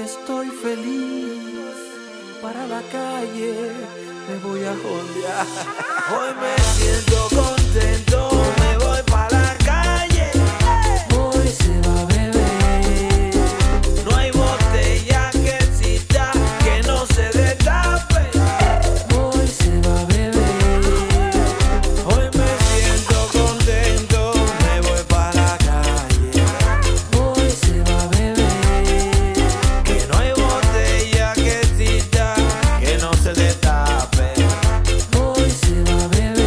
estoy feliz, para la calle me voy a jondear. Hoy me siento contento, me voy para la calle. Hoy se va a beber. No hay botella que exista que no se destape. Hoy se va a beber. Hoy me siento contento, me voy para la calle. Hoy se va a beber. Que no hay botella que exista que no se destape. Hoy se va a beber.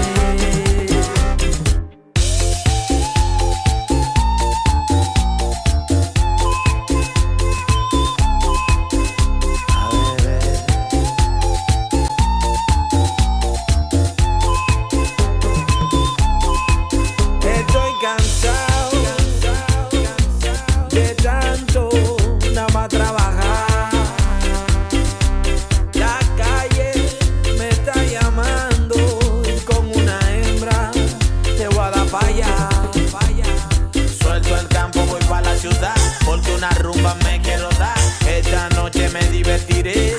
Estoy cansado de tanto nada más trabajar. La calle me está llamando y con una hembra te voy a dar pa' allá. Suelto el campo, voy pa' la ciudad porque una rumba me quiero dar. Esta noche me divertiré.